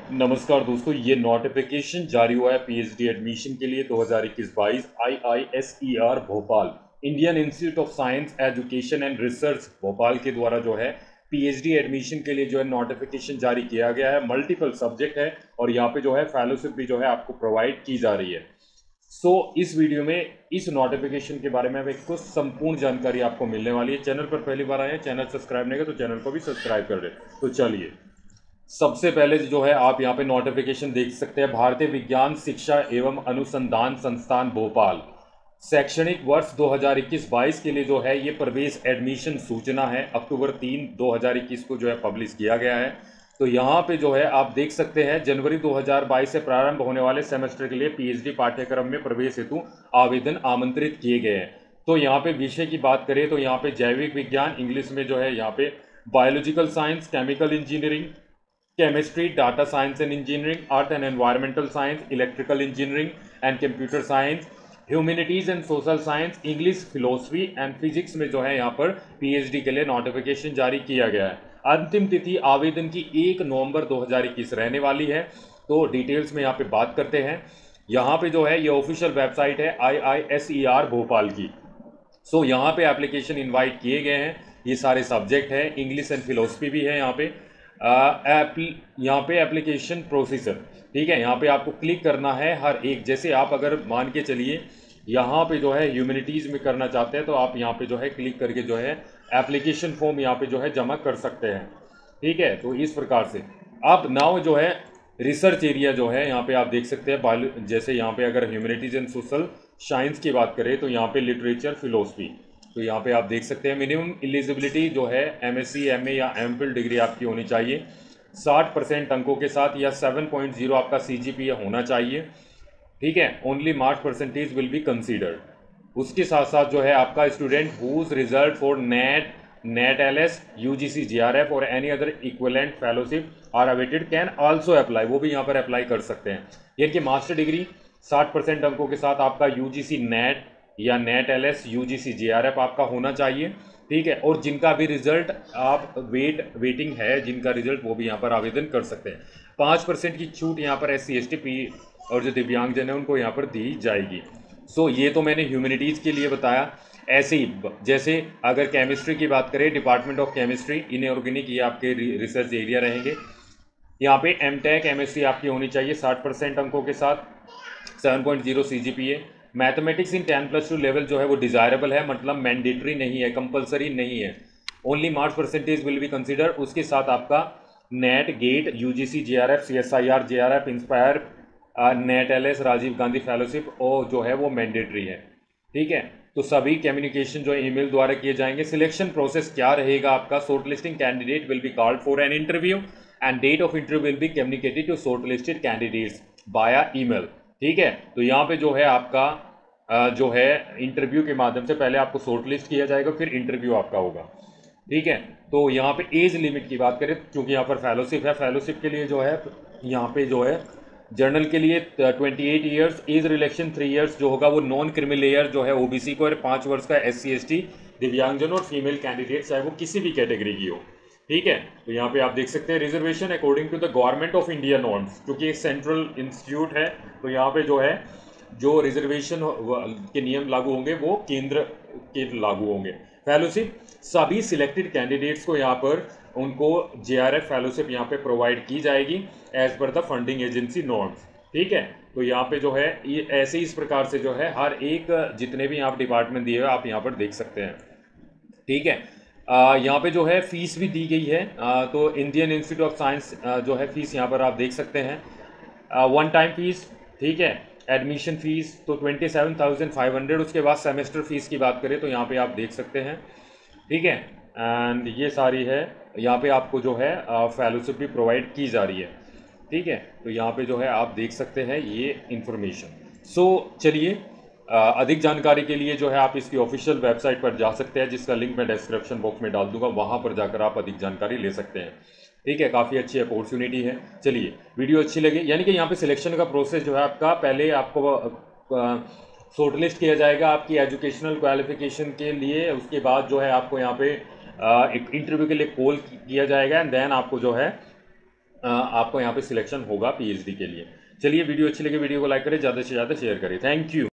नमस्कार दोस्तों, ये नोटिफिकेशन जारी हुआ है पीएचडी एडमिशन के लिए 2021-22 IISER Bhopal Indian Institute of Science Education and Research Bhopal के द्वारा जो है पीएचडी एडमिशन के लिए जो है नोटिफिकेशन जारी किया गया है। मल्टीपल सब्जेक्ट है और यहाँ पे जो है फेलोशिप भी जो है आपको प्रोवाइड की जा रही है। इस वीडियो में इस नोटिफिकेशन के बारे में एक कुछ संपूर्ण जानकारी आपको मिलने वाली है। चैनल पर पहली बार आए हैं, चैनल सब्सक्राइब नहीं किया तो चैनल को भी सब्सक्राइब कर दें। तो चलिए, सबसे पहले जो है आप यहाँ पे नोटिफिकेशन देख सकते हैं। भारतीय विज्ञान शिक्षा एवं अनुसंधान संस्थान भोपाल शैक्षणिक वर्ष 2021-22 के लिए जो है ये प्रवेश एडमिशन सूचना है। अक्टूबर 3 2021 को जो है पब्लिश किया गया है। तो यहाँ पे जो है आप देख सकते हैं जनवरी 2022 से प्रारंभ होने वाले सेमेस्टर के लिए पीएचडी पाठ्यक्रम में प्रवेश हेतु आवेदन आमंत्रित किए गए हैं। तो यहाँ पे विषय की बात करें तो यहाँ पे जैविक विज्ञान इंग्लिश में जो है यहाँ पे biological science, chemical engineering, chemistry, data science and engineering, earth and environmental science, electrical engineering and computer science, humanities and social science, English, philosophy and physics में जो है यहाँ पर पीएचडी के लिए नोटिफिकेशन जारी किया गया है। अंतिम तिथि आवेदन की 1 नवंबर 2021 रहने वाली है। तो डिटेल्स में यहाँ पे बात करते हैं। यहाँ पे जो है ये ऑफिशियल वेबसाइट है आईआईएसईआर भोपाल की। यहाँ पे एप्लीकेशन इनवाइट किए गए हैं। ये सारे सब्जेक्ट हैं, इंग्लिश एंड फिलोसफी भी है यहाँ पे। यहाँ पे एप्लीकेशन प्रोसीजर, ठीक है, यहाँ पे आपको क्लिक करना है हर एक। जैसे आप अगर मान के चलिए यहाँ पे जो है ह्यूमैनिटीज़ में करना चाहते हैं तो आप यहाँ पे जो है क्लिक करके जो है एप्लीकेशन फॉर्म यहाँ पे जो है जमा कर सकते हैं, ठीक है। तो इस प्रकार से अब नाउ जो है रिसर्च एरिया जो है यहाँ पे आप देख सकते हैं बायो, जैसे यहाँ पे अगर ह्यूमैनिटीज़ एंड सोशल साइंस की बात करें तो यहाँ पे लिटरेचर, फिलोसफी, तो यहाँ पे आप देख सकते हैं मिनिमम एलिजिबिलिटी जो है एमएससी, एमए या एमफिल डिग्री आपकी होनी चाहिए 60% अंकों के साथ, या 7.0 आपका सीजीपीए होना चाहिए, ठीक है। Only marks percentage will be considered. उसके साथ साथ जो है आपका student whose result for NET LS, UGC, GRF और any other equivalent fellowship are awaited can also apply, वो भी यहाँ पर अप्लाई कर सकते हैं। यानी कि मास्टर डिग्री 60% अंकों के साथ आपका यूजीसी नेट या नेट एलएस, यूजीसी, जीआरएफ आपका होना चाहिए, ठीक है। और जिनका भी रिजल्ट आप वेटिंग है, जिनका रिजल्ट, वो भी यहाँ पर आवेदन कर सकते हैं। 5% की छूट यहाँ पर SC ST पी और जो दिव्यांगजन है उनको यहाँ पर दी जाएगी। ये तो मैंने ह्यूमैनिटीज़ के लिए बताया। ऐसे ही जैसे अगर केमिस्ट्री की बात करें, डिपार्टमेंट ऑफ केमिस्ट्री, इनऑर्गेनिक, ये आपके रिसर्च एरिया रहेंगे। यहाँ पे एमटेक एमएससी आपकी होनी चाहिए 60% अंकों के साथ, 7.0 सीजीपीए। मैथमेटिक्स इन 10+2 लेवल जो है वो डिज़ायरेबल है, मतलब मैंडेटरी नहीं है, कंपलसरी नहीं है। Only marks percentage will be consider. उसके साथ आपका NET, GATE, UGC, GRF, CSIR, JRF, inspire, NET LS, Rajiv Gandhi fellowship और जो है वो मैंडेटरी है, ठीक है। तो सभी कम्युनिकेशन जो ईमेल द्वारा किए जाएंगे। सिलेक्शन प्रोसेस क्या रहेगा आपका? Short listing candidate will be called for an interview and date of interview will be communicated to short listed candidates via email, ठीक है। तो यहाँ पे जो है आपका जो है इंटरव्यू के माध्यम से पहले आपको शॉर्ट लिस्ट किया जाएगा, फिर इंटरव्यू आपका होगा, ठीक है। तो यहाँ पे एज लिमिट की बात करें, क्योंकि यहाँ पर फेलोशिप है, फेलोशिप के लिए जो है यहाँ पे जो है जर्नल के लिए 28 ईयर्स, एज रिलेक्शन 3 ईयर्स जो होगा वो नॉन क्रिमिनल लेयर जो है ओबीसी को, और 5 वर्ष का SC ST, दिव्यांगजन और फीमेल कैंडिडेट चाहे वो किसी भी कैटेगरी की हो, ठीक है। तो यहाँ पे आप देख सकते हैं reservation according to the government of India norms, क्योंकि एक सेंट्रल इंस्टीट्यूट है तो यहाँ पे जो है जो रिजर्वेशन के नियम लागू होंगे वो केंद्र के लागू होंगे। फेलोशिप सभी सिलेक्टेड कैंडिडेट्स को यहाँ पर उनको जेआरएफ फेलोशिप यहाँ पे प्रोवाइड की जाएगी as per the funding agency norms, ठीक है। तो यहाँ पे जो है ये ऐसे इस प्रकार से जो है हर एक जितने भी आप डिपार्टमेंट दिए हुए आप यहाँ पर देख सकते हैं, ठीक है। यहाँ पे जो है फीस भी दी गई है। तो इंडियन इंस्टीट्यूट ऑफ साइंस जो है फीस यहाँ पर आप देख सकते हैं, वन टाइम फीस, ठीक है। एडमिशन फीस तो 27,500। उसके बाद सेमेस्टर फीस की बात करें तो यहाँ पे आप देख सकते हैं, ठीक है। एंड ये सारी है, यहाँ पे आपको जो है फेलोशिप भी प्रोवाइड की जा रही है, ठीक है। तो यहाँ पे जो है आप देख सकते हैं ये इंफॉर्मेशन। चलिए, अधिक जानकारी के लिए जो है आप इसकी ऑफिशियल वेबसाइट पर जा सकते हैं, जिसका लिंक मैं डिस्क्रिप्शन बॉक्स में डाल दूंगा, वहाँ पर जाकर आप अधिक जानकारी ले सकते हैं, ठीक है। काफ़ी अच्छी अपॉर्चुनिटी है। चलिए, वीडियो अच्छी लगी, यानी कि यहाँ पे सिलेक्शन का प्रोसेस जो है आपका, पहले आपको शॉर्टलिस्ट किया जाएगा आपकी एजुकेशनल क्वालिफिकेशन के लिए। उसके बाद जो है आपको यहाँ पे एक इंटरव्यू के लिए कॉल किया जाएगा एंड देन आपको जो है आपको यहाँ पे सिलेक्शन होगा पीएचडी के लिए। चलिए, वीडियो अच्छी लगे वीडियो को लाइक करें, ज़्यादा से ज़्यादा शेयर करें। Thank you.